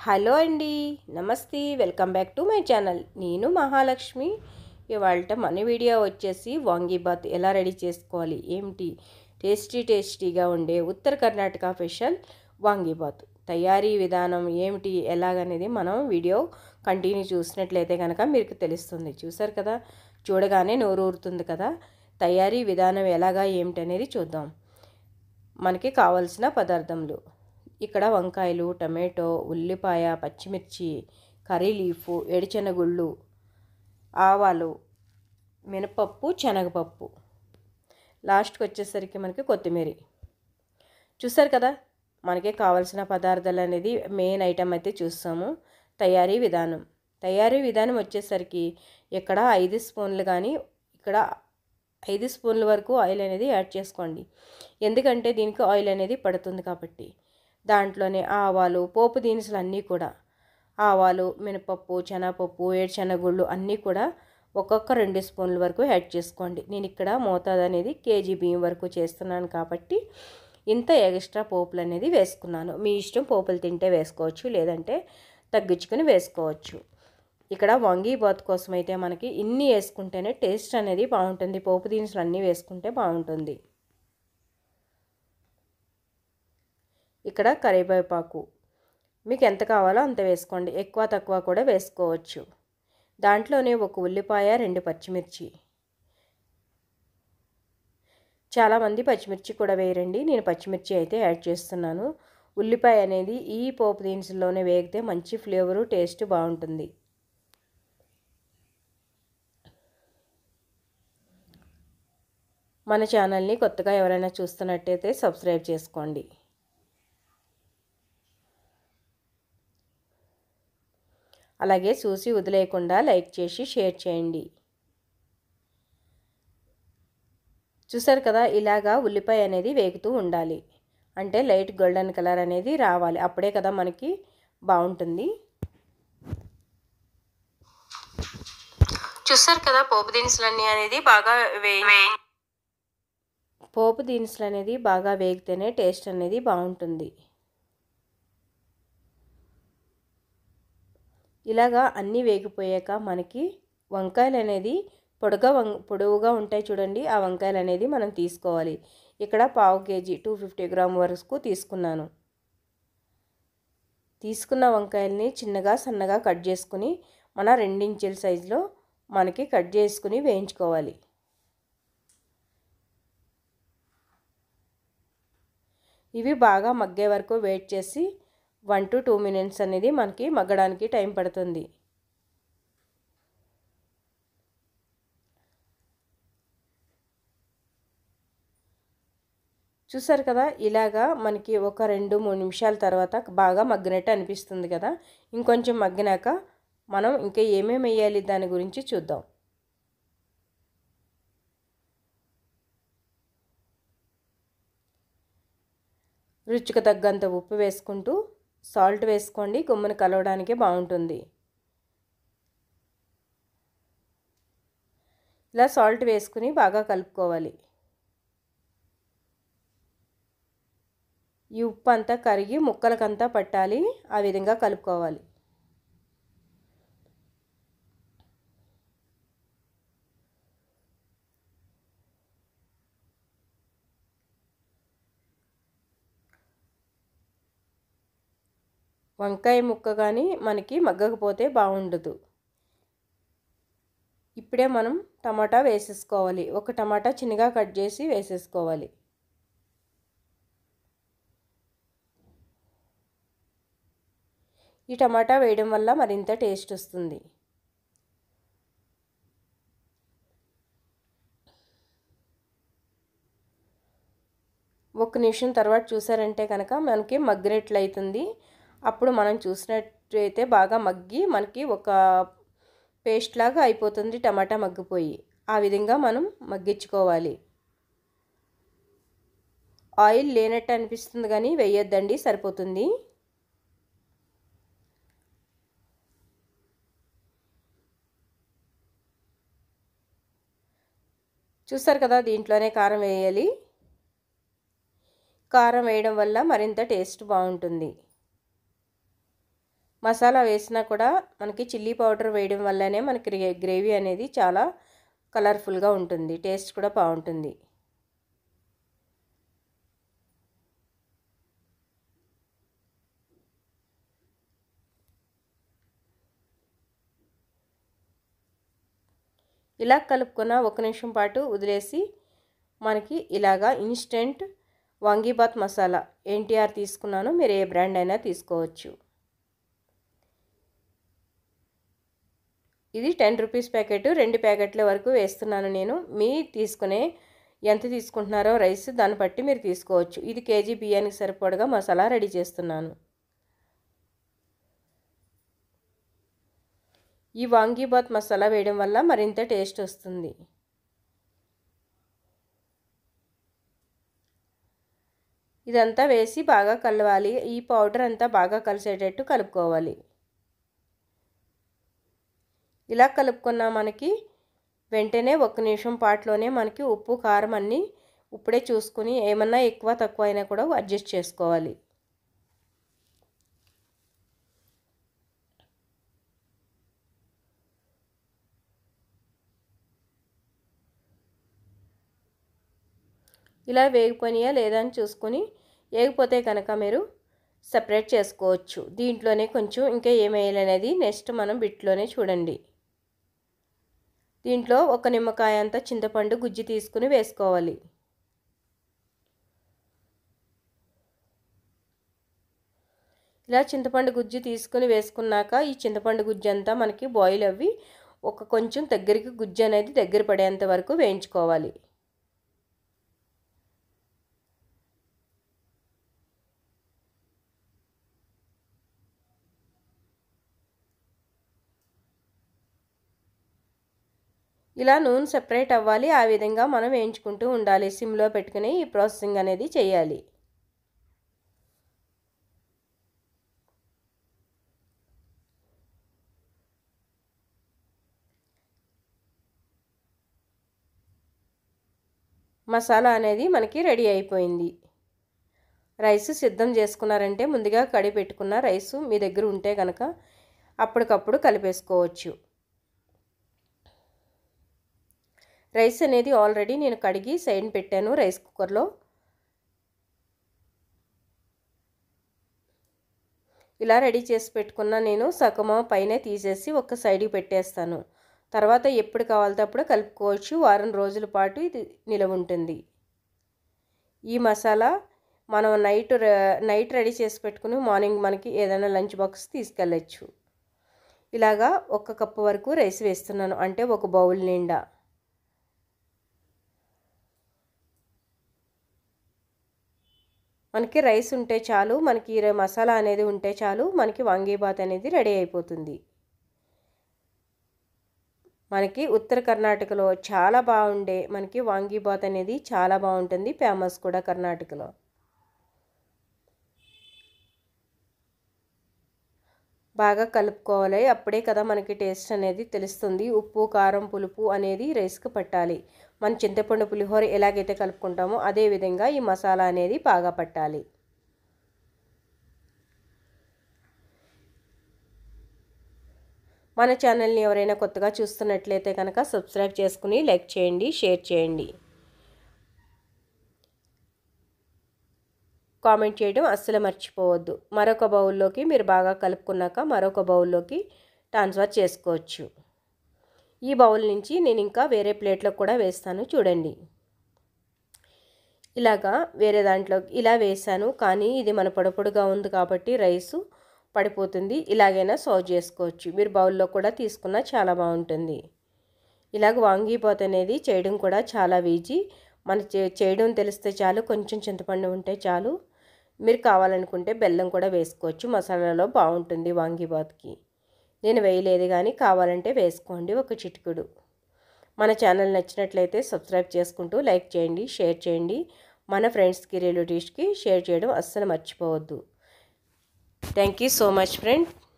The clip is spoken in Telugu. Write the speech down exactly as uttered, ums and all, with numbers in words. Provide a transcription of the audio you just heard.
హలో అండి, నమస్తే. Welcome back to my channel. నేను మహాలక్ష్మి. ఇవాళ మన వీడియో వచ్చేసి వాంగీబాత్ ఎలా రెడీ చేసుకోవాలి, ఏమిటి టేస్టీ టేస్టీగా ఉండే ఉత్తర కర్ణాటక స్పెషల్ వాంగీబాత్ తయారీ విధానం ఏమిటి ఎలాగనేది మనం వీడియో కంటిన్యూ చూసినట్లయితే కనుక మీకు తెలుస్తుంది. చూసారు కదా, చూడగానే నోరు ఊరుతుంది కదా. తయారీ విధానం ఎలాగా ఏమిటనేది చూద్దాం. మనకి కావాల్సిన పదార్థములు ఇక్కడ వంకాయలు, టమాటో, ఉల్లిపాయ, పచ్చిమిర్చి, కర్రీ లీఫు, ఏడుశనగుళ్ళు, ఆవాలు, మినపప్పు, శనగపప్పు, లాస్ట్కి వచ్చేసరికి మనకి కొత్తిమీర. చూసారు కదా, మనకి కావాల్సిన పదార్థాలు అనేది మెయిన్ ఐటమ్ అయితే చూస్తాము. తయారీ విధానం తయారీ విధానం వచ్చేసరికి ఇక్కడ ఐదు స్పూన్లు కానీ ఇక్కడ ఐదు స్పూన్ల వరకు ఆయిల్ అనేది యాడ్ చేసుకోండి. ఎందుకంటే దీనికి ఆయిల్ అనేది పడుతుంది కాబట్టి. దాంట్లోనే ఆవాలు, పోపు దినుసులు అన్నీ కూడా ఆవాలు, మినపప్పు, శనగపప్పు, ఏడుశనగుళ్ళు అన్నీ కూడా ఒక్కొక్క రెండు స్పూన్ల వరకు యాడ్ చేసుకోండి. నేను ఇక్కడ మోతాదు అనేది కేజీ బియ్యం వరకు చేస్తున్నాను కాబట్టి ఇంత ఎక్స్ట్రా పోపులు అనేది వేసుకున్నాను. మీ ఇష్టం, పోపులు తింటే వేసుకోవచ్చు, లేదంటే తగ్గించుకొని వేసుకోవచ్చు. ఇక్కడ వాంగీబాత్ కోసం అయితే మనకి ఇన్ని వేసుకుంటేనే టేస్ట్ అనేది బాగుంటుంది. పోపు దినుసులు అన్నీ వేసుకుంటే బాగుంటుంది. ఇక్కడ కరివేపాకు మీకు ఎంత కావాలో అంత వేసుకోండి, ఎక్కువ తక్కువ కూడా వేసుకోవచ్చు. దాంట్లోనే ఒక ఉల్లిపాయ, రెండు పచ్చిమిర్చి. చాలామంది పచ్చిమిర్చి కూడా వేయరండి, నేను పచ్చిమిర్చి అయితే యాడ్ చేస్తున్నాను. ఉల్లిపాయ అనేది ఈ పోపు దినుసుల్లోనే వేగితే మంచి ఫ్లేవరు, టేస్ట్ బాగుంటుంది. మన ఛానల్ని కొత్తగా ఎవరైనా చూస్తున్నట్టయితే సబ్స్క్రైబ్ చేసుకోండి. అలాగే చూసి వదిలేయకుండా లైక్ చేసి షేర్ చేయండి. చూసారు కదా, ఇలాగా ఉల్లిపాయ అనేది వేగుతూ ఉండాలి. అంటే లైట్ గోల్డెన్ కలర్ అనేది రావాలి, అప్పుడే కదా మనకి బాగుంటుంది. చూసారు కదా, పోపు దినుసులన్నీ అనేది బాగా వే పోపు దినుసులు అనేది బాగా వేగితేనే టేస్ట్ అనేది బాగుంటుంది. ఇలాగా అన్నీ వేగిపోయాక మనకి వంకాయలు అనేది పొడుగా వం పొడవుగా ఉంటాయి చూడండి, ఆ వంకాయలు అనేది మనం తీసుకోవాలి. ఇక్కడ పావు కేజీ టూ ఫిఫ్టీ గ్రామ్ వరకు తీసుకున్నాను. తీసుకున్న వంకాయల్ని చిన్నగా సన్నగా కట్ చేసుకుని మన రెండించుల సైజులో మనకి కట్ చేసుకుని వేయించుకోవాలి. ఇవి బాగా మగ్గే వరకు వెయిట్ చేసి వన్ టు టూ మినిట్స్ అనేది మనకి మగ్గడానికి టైం పడుతుంది. చూసారు కదా, ఇలాగా మనకి ఒక రెండు మూడు నిమిషాల తర్వాత బాగా మగ్గినట్టు అనిపిస్తుంది కదా. ఇంకొంచెం మగ్గినాక మనం ఇంకా ఏమేమి వేయాలి దాని గురించి చూద్దాం. రుచికి తగ్గంత ఉప్పు వేసుకుంటూ సాల్ట్ వేసుకోండి, గుమ్మని కలవడానికి బాగుంటుంది. ఇలా సాల్ట్ వేసుకుని బాగా కలుపుకోవాలి. ఈ ఉప్పు అంతా కరిగి ముక్కలకంతా పట్టాలి, ఆ విధంగా కలుపుకోవాలి. వంకాయ ముక్క కానీ మనకి మగ్గకపోతే బాగుండదు. ఇప్పుడే మనం టమాటా వేసేసుకోవాలి. ఒక టమాటా చిన్నగా కట్ చేసి వేసేసుకోవాలి. ఈ టమాటా వేయడం వల్ల మరింత టేస్ట్ వస్తుంది. ఒక నిమిషం తర్వాత చూసారంటే కనుక మనకి మగ్గినట్లు అవుతుంది. అప్పుడు మనం చూసినట్టయితే బాగా మగ్గి మనకి ఒక పేస్ట్ లాగా అయిపోతుంది, టమాటా మగ్గిపోయి. ఆ విధంగా మనం మగ్గించుకోవాలి. ఆయిల్ లేనట్టు అనిపిస్తుంది కానీ వేయొద్దండి, సరిపోతుంది. చూసారు కదా, దీంట్లోనే కారం వేయాలి. కారం వేయడం వల్ల మరింత టేస్ట్ బాగుంటుంది. మసాలా వేసినా కూడా మనకి చిల్లీ పౌడర్ వేయడం వల్లనే మనకి గ్రేవీ అనేది చాలా కలర్ఫుల్గా ఉంటుంది, టేస్ట్ కూడా బాగుంటుంది. ఇలా కలుపుకున్న ఒక నిమిషం పాటు వదిలేసి మనకి ఇలాగా ఇన్స్టెంట్ వాంగీబాత్ మసాలా ఎన్టీఆర్ తీసుకున్నాను, మీరు ఏ బ్రాండ్ అయినా తీసుకోవచ్చు. ఇది టెన్ రూపీస్ ప్యాకెట్, రెండు ప్యాకెట్ల వరకు వేస్తున్నాను నేను. మీ తీసుకునే ఎంత తీసుకుంటున్నారో రైస్ దాన్ని బట్టి మీరు తీసుకోవచ్చు. ఇది కేజీ బియ్యానికి సరిపడగా మసాలా రెడీ చేస్తున్నాను. ఈ వాంగీబాత్ మసాలా వేయడం వల్ల మరింత టేస్ట్ వస్తుంది. ఇదంతా వేసి బాగా కలవాలి. ఈ పౌడర్ అంతా బాగా కలిసేటట్టు కలుపుకోవాలి. ఇలా కలుపుకున్న మనకి వెంటనే ఒక నిమిషం పాటులోనే మనకి ఉప్పు కారం అన్నీ ఇప్పుడే చూసుకుని ఏమన్నా ఎక్కువ తక్కువ అయినా కూడా అడ్జస్ట్ చేసుకోవాలి. ఇలా వేగిపోయినాయా లేదా అని చూసుకొని, వేగిపోతే కనుక మీరు సపరేట్ చేసుకోవచ్చు. దీంట్లోనే కొంచెం ఇంకా ఏమేయాలనేది నెక్స్ట్ మనం బిట్లోనే చూడండి. దీంట్లో ఒక నిమ్మకాయ అంతా చింతపండు గుజ్జు తీసుకుని వేసుకోవాలి. ఇలా చింతపండు గుజ్జు తీసుకుని వేసుకున్నాక ఈ చింతపండు గుజ్జు అంతా మనకి బాయిల్ అవ్వి ఒక కొంచెం దగ్గరికి గుజ్జు అనేది దగ్గర పడేంత వరకు వేయించుకోవాలి. ఇలా నూనె సెపరేట్ అవ్వాలి, ఆ విధంగా మనం వేయించుకుంటూ ఉండాలి. సిమ్లో పెట్టుకుని ఈ ప్రాసెసింగ్ అనేది చేయాలి. మసాలా అనేది మనకి రెడీ అయిపోయింది. రైస్ సిద్ధం చేసుకున్నారంటే ముందుగా కడిగి పెట్టుకున్న రైసు మీ దగ్గర ఉంటే కనుక అప్పటికప్పుడు కలిపేసుకోవచ్చు. రైస్ అనేది ఆల్రెడీ నేను కడిగి సైడ్ పెట్టాను రైస్ కుక్కర్లో. ఇలా రెడీ చేసి పెట్టుకున్న నేను సగము పైన తీసేసి ఒక సైడ్కి పెట్టేస్తాను. తర్వాత ఎప్పుడు కావాలితే అప్పుడు కలుపుకోవచ్చు. వారం రోజుల పాటు ఇది నిలవ ఉంటుంది. ఈ మసాలా మనం నైట్ నైట్ రెడీ చేసి పెట్టుకుని మార్నింగ్ మనకి ఏదైనా లంచ్ బాక్స్ తీసుకెళ్ళచ్చు. ఇలాగా ఒక కప్పు వరకు రైస్ వేస్తున్నాను, అంటే ఒక బౌల్ నిండా. మనకి రైస్ ఉంటే చాలు, మనకి మసాలా అనేది ఉంటే చాలు, మనకి వాంగీబాత్ అనేది రెడీ అయిపోతుంది. మనకి ఉత్తర కర్ణాటకలో చాలా బాగుండే మనకి వాంగీబాత్ అనేది చాలా బాగుంటుంది, ఫేమస్ కూడా కర్ణాటకలో. బాగా కలుపుకోవాలి, అప్పుడే కదా మనకి టేస్ట్ అనేది తెలుస్తుంది. ఉప్పు కారం పులుపు అనేది రైస్కి పట్టాలి. మన చింతపండు పులిహోర ఎలాగైతే కలుపుకుంటామో అదే విధంగా ఈ మసాలా అనేది బాగా పట్టాలి. మన ఛానల్ని ఎవరైనా కొత్తగా చూస్తున్నట్లయితే కనుక సబ్స్క్రైబ్ చేసుకుని లైక్ చేయండి, షేర్ చేయండి, కామెంట్ చేయడం అస్సలు మర్చిపోవద్దు. మరొక బౌల్లోకి మీరు బాగా కలుపుకున్నాక మరొక బౌల్లోకి ట్రాన్స్ఫర్ చేసుకోవచ్చు. ఈ బౌల్ నుంచి నేను ఇంకా వేరే ప్లేట్లో కూడా వేస్తాను చూడండి. ఇలాగా వేరే దాంట్లో ఇలా వేసాను, కానీ ఇది మన పొడపొడుగా ఉంది కాబట్టి రైసు పడిపోతుంది. ఇలాగైనా సర్వ్ చేసుకోవచ్చు. మీరు బౌల్లో కూడా తీసుకున్నా చాలా బాగుంటుంది. ఇలాగ వాంగీబాత్ అనేది చేయడం కూడా చాలా ఈజీ. మన చేయడం తెలిస్తే చాలు, కొంచెం చింతపండు ఉంటే చాలు. మీరు కావాలనుకుంటే బెల్లం కూడా వేసుకోవచ్చు, మసాలాలో బాగుంటుంది వాంగీబాత్కి. నేను వేయలేదు, కానీ కావాలంటే వేసుకోండి ఒక చిటికెడు. మన ఛానల్ నచ్చినట్లయితే సబ్స్క్రైబ్ చేసుకుంటూ లైక్ చేయండి, షేర్ చేయండి. మన ఫ్రెండ్స్కి రిలేటివ్స్కి షేర్ చేయడం అస్సలు మర్చిపోవద్దు. Thank you so much friend.